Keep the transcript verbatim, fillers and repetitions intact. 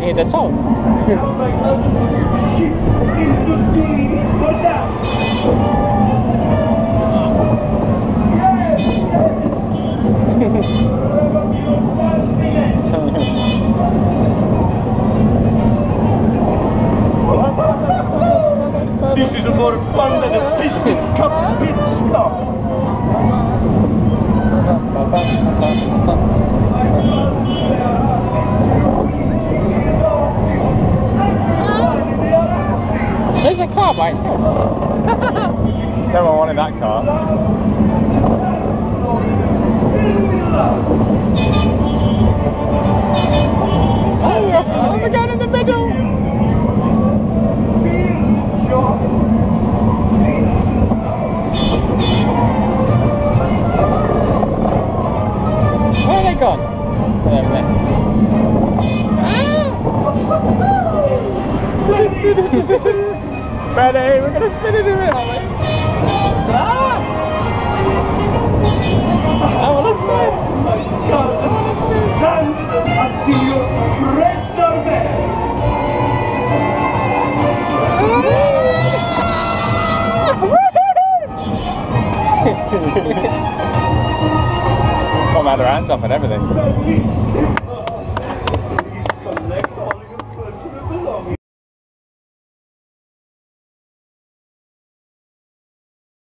hear the song. This is more fun than a piston cup pit stop. There's a car by itself. No one wanted that car. Oh, we're going in the middle. Where are they gone? There, there. Ready? We're going to spin it in a minute, aren't we? Ah! I want to spin! Dance addio, Freddo man! Mum had her hands off and everything.